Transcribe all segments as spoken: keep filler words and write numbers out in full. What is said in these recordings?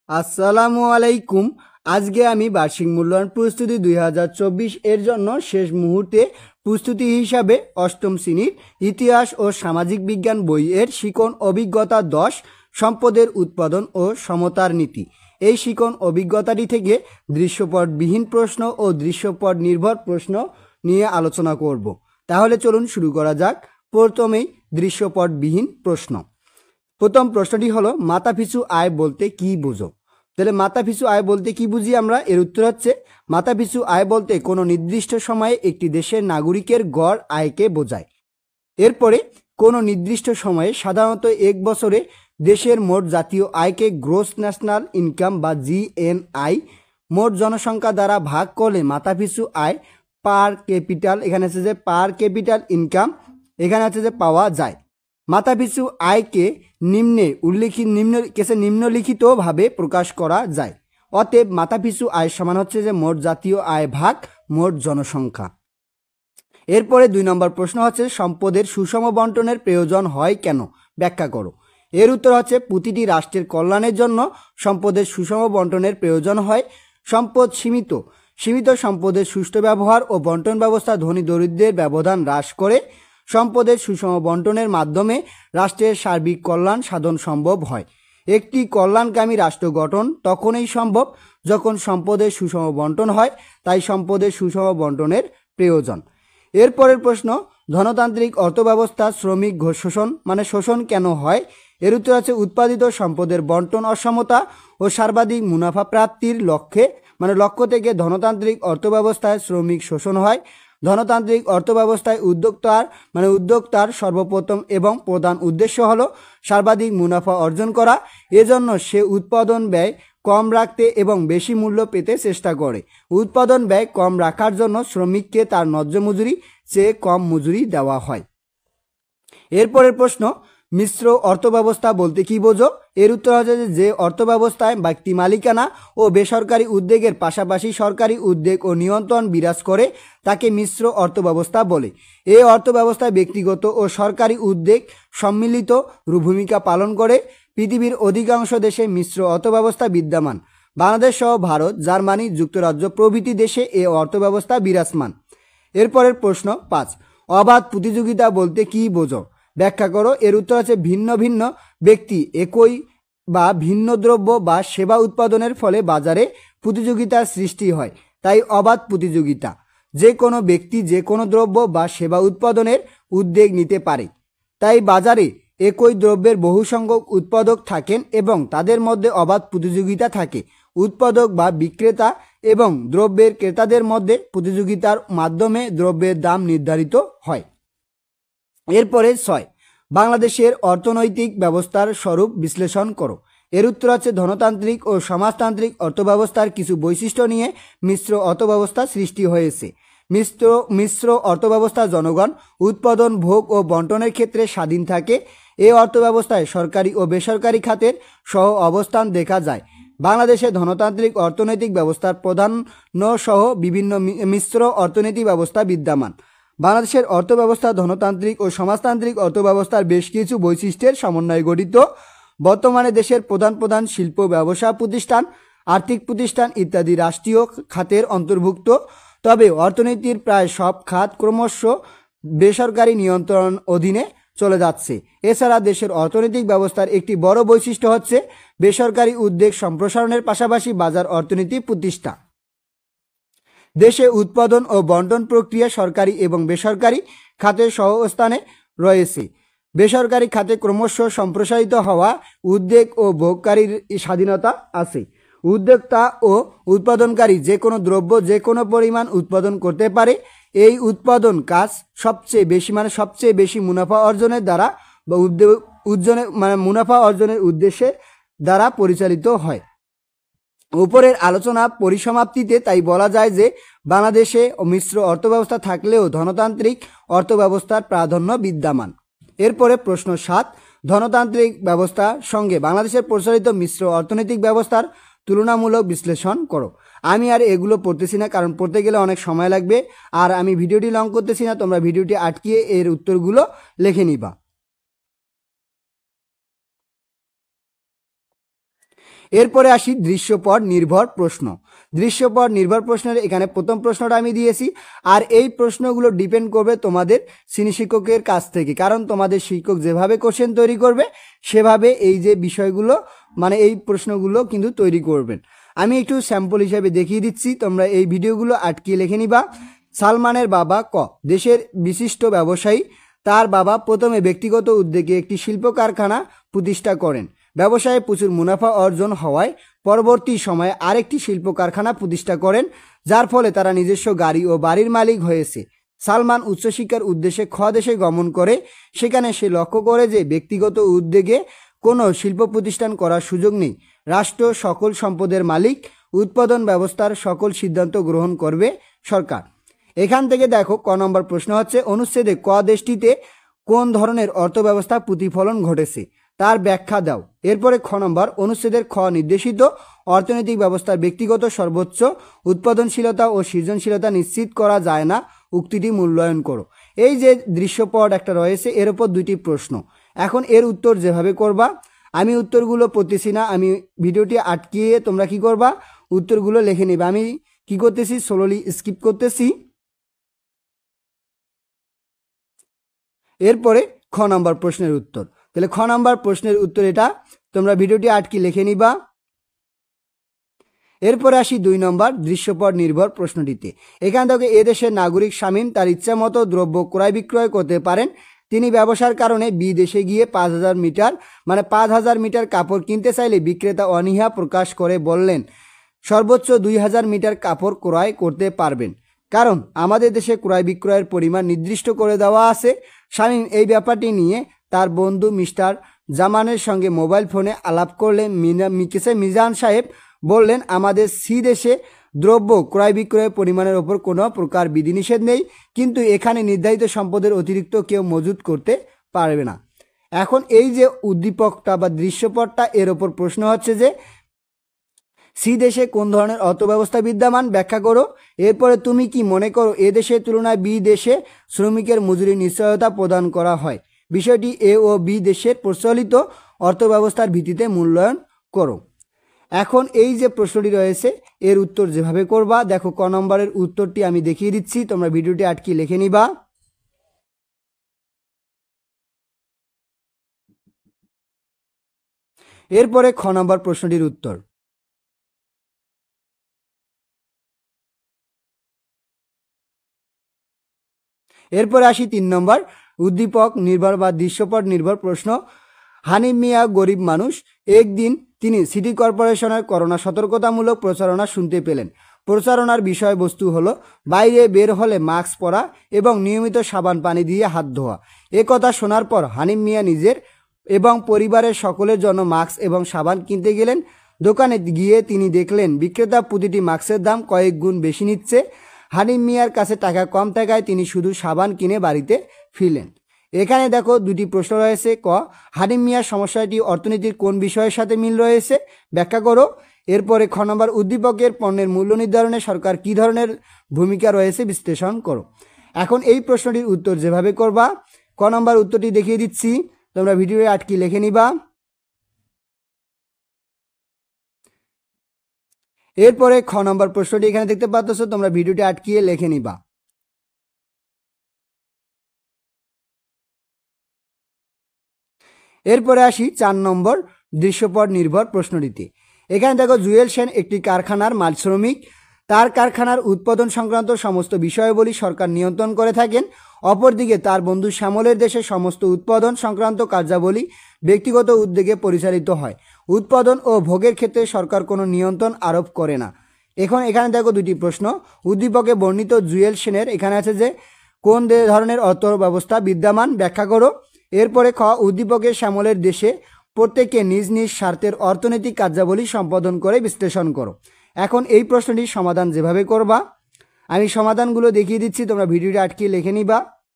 আসসালামু আলাইকুম। আজকে আমি বার্ষিক মূল্যায়ন প্রস্তুতি দুই হাজার চব্বিশ এর জন্য শেষ মুহূর্তে প্রস্তুতি হিসাবে অষ্টম শ্রেণীর ইতিহাস ও সামাজিক বিজ্ঞান বইয়ের শিকন অভিজ্ঞতা দশ সম্পদের উৎপাদন ও সমতার নীতি এই শিকন অভিজ্ঞতাটি থেকে দৃশ্যপটবিহীন প্রশ্ন ও দৃশ্যপট নির্ভর প্রশ্ন নিয়ে আলোচনা করব। তাহলে চলুন শুরু করা যাক। প্রথমেই দৃশ্যপটবিহীন প্রশ্ন। প্রথম প্রশ্নটি হলো মাথাপিছু আয় বলতে কি বোঝো? তাহলে মাথাপিছু আয় বলতে কি বুঝি আমরা? এর উত্তর হচ্ছে মাথাপিছু আয় বলতে কোনো নির্দিষ্ট সময়ে একটি দেশের নাগরিকের গড় আয়কে বোঝায়। এরপরে কোনো নির্দিষ্ট সময়ে সাধারণত এক বছরে দেশের মোট জাতীয় আয়কে গ্রোস ন্যাশনাল ইনকাম বা জিএনআই মোট জনসংখ্যা দ্বারা ভাগ করলে মাথাপিছু আয় পার ক্যাপিটাল, এখানে আছে যে পার ক্যাপিটাল ইনকাম, এখানে আছে যে পাওয়া যায়। মাথাপিছু আয়কে নিম্নে উল্লেখিত নিম্ন কেসে নিম্নলিখিতভাবে প্রকাশ করা যায়। অতএব মাথাপিছু আয় সমান হচ্ছে যে মোট জাতীয় আয় ভাগ মোট জনসংখ্যা। এরপরে দুই নম্বর প্রশ্ন হচ্ছে সম্পদের সুষম বন্টনের প্রয়োজন হয় কেন? ব্যাখ্যা করো। এর উত্তর হচ্ছে প্রতিটি রাষ্ট্রের কল্যাণের জন্য সম্পদের সুষম বন্টনের প্রয়োজন হয়। সম্পদ সীমিত সীমিত সম্পদের সুষ্ঠু ব্যবহার ও বন্টন ব্যবস্থা ধনী দরিদ্রের ব্যবধান হ্রাস করে। সম্পদের সুষম বন্টনের মাধ্যমে রাষ্ট্রের সার্বিক কল্যাণ সাধন সম্ভব হয়। একটি কল্যাণকামী রাষ্ট্র গঠন তখনই সম্ভব যখন সম্পদের সুষম বন্টন হয়, তাই সম্পদের সুষম বন্টনের প্রয়োজন। এরপরের প্রশ্ন, ধনতান্ত্রিক অর্থব্যবস্থা শ্রমিক শোষণ মানে শোষণ কেন হয়? এর উত্তর আছে উৎপাদিত সম্পদের বন্টন অসমতা ও সর্বাধিক মুনাফা প্রাপ্তির লক্ষ্যে মানে লক্ষ্য থেকে ধনতান্ত্রিক অর্থব্যবস্থায় শ্রমিক শোষণ হয়। ধনতান্ত্রিক অর্থব্যবস্থায় উদ্যোক্তার মানে উদ্যোক্তার সর্বপ্রথম এবং প্রধান উদ্দেশ্য হলো সর্বাধিক মুনাফা অর্জন করা। এজন্য সে উৎপাদন ব্যয় কম রাখতে এবং বেশি মূল্য পেতে চেষ্টা করে। উৎপাদন ব্যয় কম রাখার জন্য শ্রমিককে তার ন্যায্য মজুরি চেয়ে কম মজুরি দেওয়া হয়। এরপরের প্রশ্ন, মিশ্র অর্থব্যবস্থা বলতে কি বোঝো? এর উত্তর হচ্ছে যে অর্থব্যবস্থায় ব্যক্তি মালিকানা ও বেসরকারি উদ্যোগের পাশাপাশি সরকারি উদ্যোগ ও নিয়ন্ত্রণ বিরাজ করে তাকে মিশ্র অর্থব্যবস্থা বলে। এই অর্থব্যবস্থায় ব্যক্তিগত ও সরকারি উদ্যোগ সম্মিলিত ভূমিকা পালন করে। পৃথিবীর অধিকাংশ দেশে মিশ্র অর্থব্যবস্থা বিদ্যমান। বাংলাদেশ সহ ভারত, জার্মানি, যুক্তরাজ্য প্রভৃতি দেশে এই অর্থব্যবস্থা বিরাজমান। এরপরের প্রশ্ন পাঁচ, অবাধ প্রতিযোগিতা বলতে কি বোঝো? ব্যাখ্যা করো। এর উত্তর আছে ভিন্ন ভিন্ন ব্যক্তি একই বা ভিন্ন দ্রব্য বা সেবা উৎপাদনের ফলে বাজারে প্রতিযোগিতার সৃষ্টি হয়, তাই অবাধ প্রতিযোগিতা। যে কোনো ব্যক্তি যে কোনো দ্রব্য বা সেবা উৎপাদনের উদ্যোগ নিতে পারে, তাই বাজারে একই দ্রব্যের বহু সংখ্যক উৎপাদক থাকেন এবং তাদের মধ্যে অবাধ প্রতিযোগিতা থাকে। উৎপাদক বা বিক্রেতা এবং দ্রব্যের ক্রেতাদের মধ্যে প্রতিযোগিতার মাধ্যমে দ্রব্যের দাম নির্ধারিত হয়। এরপরে ছয়, বাংলাদেশের অর্থনৈতিক ব্যবস্থার স্বরূপ বিশ্লেষণ করো। এর উত্তর আছে ধনতান্ত্রিক ও সমাজতান্ত্রিক অর্থব্যবস্থার কিছু বৈশিষ্ট্য নিয়ে মিশ্র অর্থব্যবস্থা সৃষ্টি হয়েছে। মিশ্র মিশ্র অর্থব্যবস্থা জনগণ উৎপাদন, ভোগ ও বন্টনের ক্ষেত্রে স্বাধীন থাকে। এই অর্থব্যবস্থায় সরকারি ও বেসরকারি খাতের সহ অবস্থান দেখা যায়। বাংলাদেশে ধনতান্ত্রিক অর্থনৈতিক ব্যবস্থার প্রাধান্য সহ বিভিন্ন মিশ্র অর্থনৈতিক ব্যবস্থা বিদ্যমান। বাংলাদেশের অর্থব্যবস্থা ধনতান্ত্রিক ও সমাজতান্ত্রিক অর্থব্যবস্থার বেশ কিছু বৈশিষ্ট্যের সমন্বয়ে গঠিত। বর্তমানে দেশের প্রধান প্রধান শিল্প, ব্যবসা প্রতিষ্ঠান, আর্থিক প্রতিষ্ঠান ইত্যাদি রাষ্ট্রীয় খাতের অন্তর্ভুক্ত। তবে অর্থনীতির প্রায় সব খাত ক্রমশ বেসরকারি নিয়ন্ত্রণ অধীনে চলে যাচ্ছে। এছাড়া দেশের অর্থনৈতিক ব্যবস্থার একটি বড় বৈশিষ্ট্য হচ্ছে বেসরকারি উদ্যোগ সম্প্রসারণের পাশাপাশি বাজার অর্থনীতি প্রতিষ্ঠা। দেশে উৎপাদন ও বন্টন প্রক্রিয়া সরকারি এবং বেসরকারি খাতের সহস্থানে রয়েছে। বেসরকারি খাতে ক্রমশ সম্প্রসারিত হওয়া উদ্যোগ ও ভোগকারীর স্বাধীনতা আছে। উদ্যোক্তা ও উৎপাদনকারী যে কোনো দ্রব্য যে কোনো পরিমাণ উৎপাদন করতে পারে। এই উৎপাদন কাজ সবচেয়ে বেশি মানে সবচেয়ে বেশি মুনাফা অর্জনের দ্বারা বা উদ্যোগ উজ্জনে মানে মুনাফা অর্জনের উদ্দেশ্যে দ্বারা পরিচালিত হয়। উপরের আলোচনা পরিসমাপ্তিতে তাই বলা যায় যে বাংলাদেশে মিশ্র অর্থব্যবস্থা থাকলেও ধনতান্ত্রিক অর্থব্যবস্থার প্রাধান্য বিদ্যমান। এরপরে প্রশ্ন সাত, ধনতান্ত্রিক ব্যবস্থার সঙ্গে বাংলাদেশের প্রচলিত মিশ্র অর্থনৈতিক ব্যবস্থার তুলনামূলক বিশ্লেষণ করো। আমি আর এগুলো পড়তেছি না, কারণ পড়তে গেলে অনেক সময় লাগবে, আর আমি ভিডিওটি লং করতেছি না, তোমরা ভিডিওটি আটকিয়ে এর উত্তরগুলো লিখে নিবা। এরপরে আসি দৃশ্যপট নির্ভর প্রশ্ন। দৃশ্যপট নির্ভর প্রশ্নের এখানে প্রথম প্রশ্নটা আমি দিয়েছি, আর এই প্রশ্নগুলো ডিপেন্ড করবে তোমাদের শ্রেণী শিক্ষকের কাছ থেকে, কারণ তোমাদের শিক্ষক যেভাবে কোশ্চেন তৈরি করবে সেভাবে এই যে বিষয়গুলো মানে এই প্রশ্নগুলো কিন্তু তৈরি করবেন। আমি একটু স্যাম্পল হিসাবে দেখিয়ে দিচ্ছি, তোমরা এই ভিডিওগুলো আটকিয়ে লিখে নিবা। সালমানের বাবা ক দেশের বিশিষ্ট ব্যবসায়ী। তার বাবা প্রথমে ব্যক্তিগত উদ্যোগে একটি শিল্প কারখানা প্রতিষ্ঠা করেন। ব্যবসায়ে প্রচুর মুনাফা অর্জন হওয়ায় পরবর্তী সময়ে আরেকটি শিল্প কারখানা প্রতিষ্ঠা করেন, যার ফলে তারা নিজস্ব গাড়ি ও বাড়ির মালিক হয়েছে। সালমান উচ্চশিক্ষার উদ্দেশ্যে খ দেশে গমন করে। সেখানে সে লক্ষ্য করে যে ব্যক্তিগত উদ্যোগে কোনো শিল্প প্রতিষ্ঠান করার সুযোগ নেই। রাষ্ট্র সকল সম্পদের মালিক, উৎপাদন ব্যবস্থার সকল সিদ্ধান্ত গ্রহণ করবে সরকার। এখান থেকে দেখো ক নম্বর প্রশ্ন হচ্ছে, অনুচ্ছেদে ক দেশটিতে কোন ধরনের অর্থব্যবস্থা প্রতিফলন ঘটেছে তার ব্যাখ্যা দাও। এরপরে খ নম্বর, অনুচ্ছেদের খ নির্দেশিত অর্থনৈতিক ব্যবস্থার ব্যক্তিগত সর্বোচ্চ উৎপাদনশীলতা ও সৃজনশীলতা নিশ্চিত করা যায় না, উক্তিটি মূল্যায়ন করো। এই যে দৃশ্যপট একটা রয়েছে, এর উপর দুইটি প্রশ্ন। এখন এর উত্তর যেভাবে করবা, আমি উত্তরগুলো পড়তেছি না, আমি ভিডিওটি আটকিয়ে তোমরা কি করবা, উত্তরগুলো লিখে নেবে। আমি কি করতেছি, স্লোলি স্কিপ করতেছি। এরপরে খ নম্বর প্রশ্নের উত্তর। তাহলে খ নম্বর প্রশ্নের উত্তর এটা, তোমরা ভিডিওটি আটকে লিখে নিবা। এরপরে আসি দুই নম্বর দৃশ্যপট নির্ভর প্রশ্নটিতে। এখান থেকে এদেশের নাগরিক শামীম তার ইচ্ছা মতো দ্রব্য ক্রয় বিক্রয় করতে পারেন। তিনি ব্যবসার কারণে বিদেশে গিয়ে পাঁচ হাজার মিটার মানে পাঁচ হাজার মিটার কাপড় কিনতে চাইলে বিক্রেতা অনীহা প্রকাশ করে বললেন, সর্বোচ্চ দুই হাজার মিটার কাপড় ক্রয় করতে পারবেন, কারণ আমাদের দেশে ক্রয় বিক্রয়ের পরিমাণ নির্দিষ্ট করে দেওয়া আছে। শামীম এই ব্যাপারটি নিয়ে তার বন্ধু মিস্টার জামানের সঙ্গে মোবাইল ফোনে আলাপ করলে মিকেসে মিজান সাহেব বললেন, আমাদের সি দেশে দ্রব্য ক্রয় বিক্রয়ের পরিমাণের ওপর কোনো প্রকার বিধিনিষেধ নেই, কিন্তু এখানে নির্ধারিত সম্পদের অতিরিক্ত কেউ মজুত করতে পারবে না। এখন এই যে উদ্দীপকটা বা দৃশ্যপটটা, এর ওপর প্রশ্ন হচ্ছে যে সি দেশে কোন ধরনের অর্থব্যবস্থা বিদ্যমান, ব্যাখ্যা করো। এরপরে তুমি কি মনে করো এ দেশের তুলনায় বি দেশে শ্রমিকের মজুরি নিশ্চয়তা প্রদান করা হয়? বিষয়টি এ ও বি দেশের প্রচলিত অর্থব্যবস্থার ভিত্তিতে মূল্যায়ন করো। এখন এই যে প্রশ্নটি রয়েছে, এর উত্তর যেভাবে করবা, দেখো ক নম্বরের উত্তরটি আমি দেখিয়ে দিচ্ছি, তোমরা ভিডিওটি আটকে লিখে নিবা। এরপরে খ নম্বর প্রশ্নটির উত্তর। এরপরে আসি তিন নম্বর উদ্দীপক নির্ভর বা দৃশ্যপট নির্ভর প্রশ্ন। হানিফ মিয়া গরিব মানুষ। একদিন তিনি সিটি কর্পোরেশনের করোনা সতর্কতামূলক প্রচারণা শুনতে পেলেন। প্রচারণার বিষয়বস্তু হলো বাইরে বের হলে মাস্ক পরা এবং নিয়মিত সাবান পানি দিয়ে হাত ধোয়া। এ কথা শোনার পর হানিফ মিয়া নিজের এবং পরিবারের সকলের জন্য মাস্ক এবং সাবান কিনতে গেলেন। দোকানে গিয়ে তিনি দেখলেন বিক্রেতা প্রতিটি মাস্কের দাম কয়েক গুণ বেশি নিচ্ছে। হানিফ মিয়ার কাছে টাকা কম থাকায় তিনি শুধু সাবান কিনে বাড়িতে ফিরলেন। এখানে দেখো দুটি প্রশ্ন রয়েছে। ক, হানিফ মিয়ার সমস্যাটি অর্থনীতির কোন বিষয়ের সাথে মিল রয়েছে, ব্যাখ্যা করো। এরপরে খ নম্বর উদ্দীপকের পণ্যের মূল্য নির্ধারণে সরকার কী ধরনের ভূমিকা রয়েছে বিশ্লেষণ করো। এখন এই প্রশ্নটির উত্তর যেভাবে করবা, ক নম্বর উত্তরটি দেখিয়ে দিচ্ছি, তোমরা ভিডিওয়ে আটকে লিখে নিবা। এরপরে খ নম্বর প্রশ্নটি এখানে দেখতে পাচ্ছ, তোমরা ভিডিওটি আটকিয়ে লিখে নিবা। এরপরে আসি চার নম্বর দৃশ্যপট নির্ভর প্রশ্নটিতে। এখানে দেখো জুয়েল সেন একটি কারখানার মাল শ্রমিক। তার কারখানার উৎপাদন সংক্রান্ত সমস্ত বিষয়াবলী সরকার নিয়ন্ত্রণ করে থাকেন। অপরদিকে তার বন্ধু শ্যামলের দেশে সমস্ত উৎপাদন সংক্রান্ত কার্যাবলী ব্যক্তিগত উদ্যোগে পরিচালিত হয়। উৎপাদন ও ভোগের ক্ষেত্রে সরকার কোনো নিয়ন্ত্রণ আরোপ করে না। এখন এখানে দেখো দুটি প্রশ্ন। উদ্দীপকে বর্ণিত জুয়েল সেনের এখানে আছে যে কোন ধরনের অর্থ ব্যবস্থা বিদ্যমান, ব্যাখ্যা করো। এরপরে খ, উদ্দীপকের শ্যামলের দেশে প্রত্যেকে নিজ নিজ স্বার্থের অর্থনৈতিক কার্যাবলী সম্পাদন করে বিশ্লেষণ করো। এখন এই প্রশ্নটির সমাধান যেভাবে করবা, আমি সমাধানগুলো দেখিয়ে দিচ্ছি, তোমরা ভিডিওটি আটকিয়ে লিখে নিবা।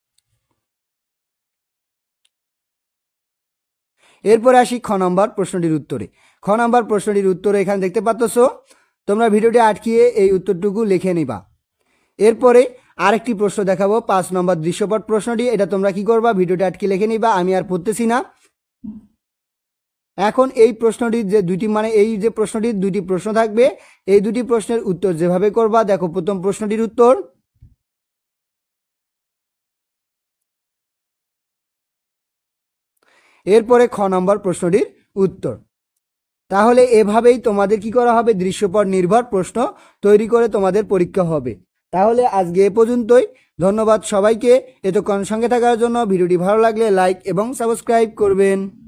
এরপরে আসি খ নম্বর প্রশ্নটির উত্তরে। খ নম্বর প্রশ্নটির উত্তরে এখানে দেখতে পাচ্ছ, তোমরা ভিডিওটি আটকিয়ে এই উত্তরটুকু লিখে নিবা। এরপরে আরেকটি প্রশ্ন দেখাবো, পাঁচ নম্বর দৃশ্যপট প্রশ্নটি। এটা তোমরা কি করবা, ভিডিওটি আটকে লিখে নিবা, আমি আর পড়তেছি না। এখন এই প্রশ্নটির যে দুটি মানে এই যে প্রশ্নটির দুটি প্রশ্ন থাকবে, এই দুটি প্রশ্নের উত্তর যেভাবে করবা, দেখো প্রথম প্রশ্নটির উত্তর, এরপরে খ নম্বর প্রশ্নটির উত্তর। তাহলে এভাবেই তোমাদের কি করা হবে, দৃশ্যপট নির্ভর প্রশ্ন তৈরি করে তোমাদের পরীক্ষা হবে। তাহলে আজকে এ পর্যন্তই। ধন্যবাদ সবাইকে এতক্ষণ সঙ্গে থাকার জন্য। ভিডিওটি ভালো লাগলে লাইক এবং সাবস্ক্রাইব করবেন।